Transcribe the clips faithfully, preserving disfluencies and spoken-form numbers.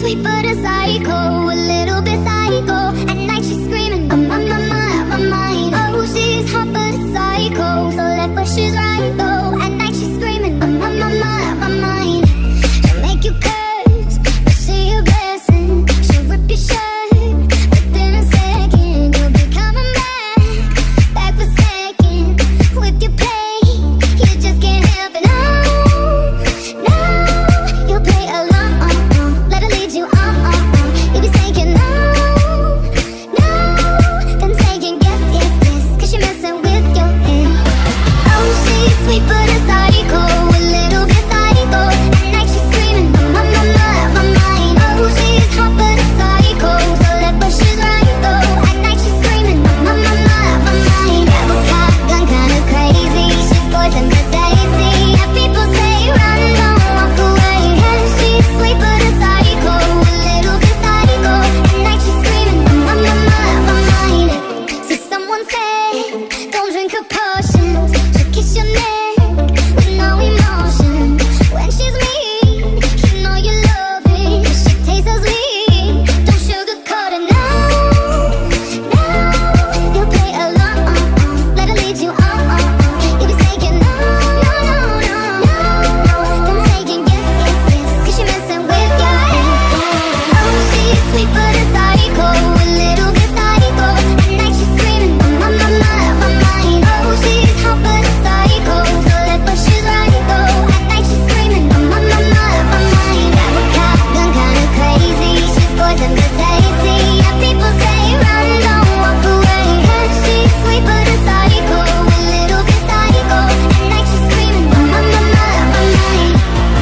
sweet but a psycho, a little bit psycho. At night she's screaming, I'm on my mind, my mind. Oh, she's hot but a psycho, so left but she's right though. At night she's screaming, I'm on my mind, my mind. She'll make you curse, but she a blessing. She'll rip your shirt within a second. You'll be coming back, back for seconds. With your play, you just can't help it. No, no, you'll play along. Let her lead you on. You'll be saying no, no, then saying yes, yes, yes, cause you're messing with your head. Oh, she's sweet but a psycho, a little bit psycho. At night she's screaming, I'm on my mind, my mind. Oh, she's hot but a psycho, so left but she's right though. At night she's screaming, I'm on my mind, my mind. Grab a cop gun, kinda crazy. She's poison but tasty. Yeah, people say run, don't walk away. Yeah, she's sweet but a psycho, a little bit psycho. At night she's screaming, I'm on my mind, my mind. So someone say, don't drink her potions. She'll kiss your neck with no emotion. When she's mean, you know you love it. She tastes so sweet, don't sugarcoat it. No, no, you'll play along. Let her lead you on. You'll be saying no, no, no, no, no, then saying yes, yes, yes, cause you're messing with your head. Oh, she's sweet but a psycho, a little bit psycho. At night she's screaming, I'm on my mind, my mind. Oh, she's hot but a psycho, so left but she's right though. At night she's screaming, I'm on my mind, my mind. Grab a cop gun, kinda crazy. She's poison but tasty. Yeah, people say run, don't walk away. Yeah, she's sweet but a psycho, a little bit psycho. At night she's screaming, I'm on my mind, my mind.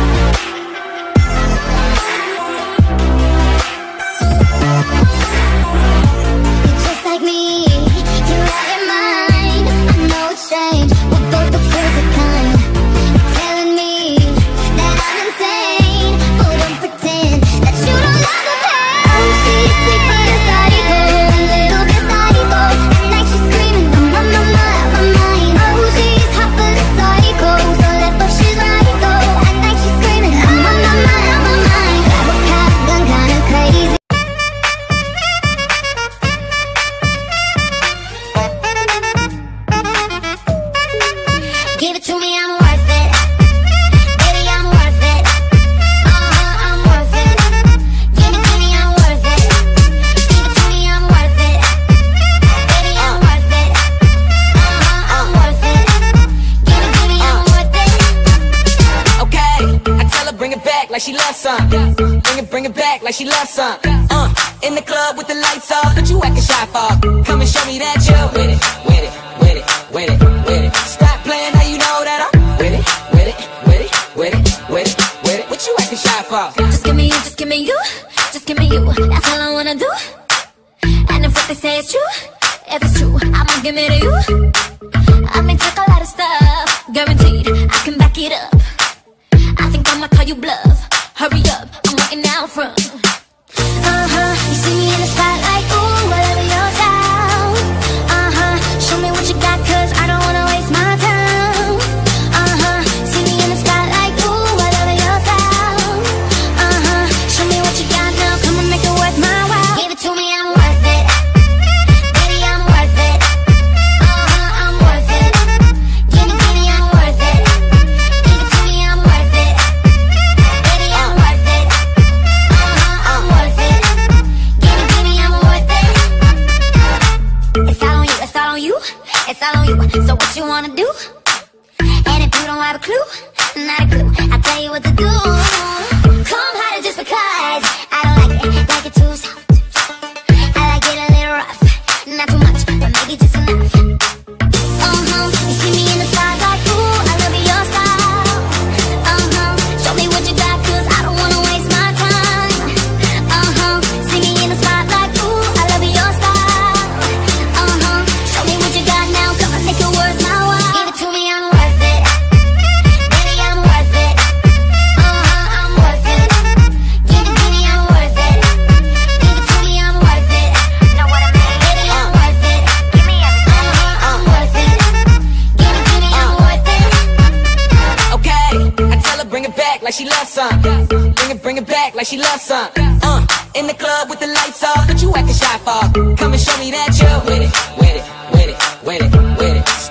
You're just like me, you're out your mind. I know it's strange, we're both the crazy kind. You're telling me that I'm insane, but don't pretend that you don't love the pain. Oh, she's sweet but a psycho, a little bit psycho. At night she's screaming, I'm on my mind, my mind. Oh, she's hot but a psycho, so left but she's right though. At night she's screaming, I'm on my mind, my mind. Grab a cop gun, kinda crazy. Give it to me, I'm worth it. Baby, I'm worth it. Uh-huh, I'm worth it. Give it to me, I'm worth it. Give it to me, I'm worth it. Baby, I'm worth it. Uh-huh, I'm worth it. Give it to me, I'm worth it. Okay, I tell her bring it back like she loves some. Bring it, bring it back like she loves some. Uh, in the club with the lights off, but you acting shy for. Come and show me that you're with it, with it, with it, with it, with it. Stop playing, now you know that I'm with it, with it, with it, with it, with it, with it. What you acting shy for? Just give me you, just give me you, just give me you. That's all I wanna do. And if what they say is true, if it's true, I'ma give it to you. I may talk a lot of stuff, guaranteed I can back it up. I think I'ma call you bluff. Hurry up, I'm waiting out front. Uh-huh, you see me in the spotlight, ooh, whatever your style. Uh-huh, show me what you got, cause I don't wanna waste my time. Uh-huh, see me in the spotlight, ooh, whatever your style. Uh-huh, show me what you got now, come and make it worth my while. Give it to me, I'm worth it. Baby, I'm worth it. Uh-huh, I'm worth it. Give me, give me, I'm worth it. Give it to me, I'm worth it. Baby, I'm worth it. Uh-huh, I'm worth it. Give me, give me, I'm worth it. It's all on you, it's all on you, it's all on you. So what you wanna do? And if you don't have a clue, not a clue, I'll tell you what to do. Come harder just because I don't like it, like it too soft. I like it a little rough, not too much, but maybe just enough. Uh-huh, you see me in the spotlight, ooh, I love your style. Uh-huh, show me what you got, cause I don't wanna waste my time. Uh-huh, see me in the spotlight, ooh, I love your style. Uh-huh, show me what you got now, come and make it worth my while. Give it to me, I'm worth it. Baby, I'm worth it. Uh-huh, I'm worth it. Give it to me, I'm worth it. Give it to me, I'm worth it. Know what I mean? Baby, I'm worth it. Give me everything. Uh-huh, I'm worth it. Give it to me, I'm worth it. Okay, I tell her bring it back like she loves some. Bring it, bring it back like she loves some. Uh, in the club with the lights off, but you acting shy for. Come and show me that you're with it, with it, with it, with it, with it.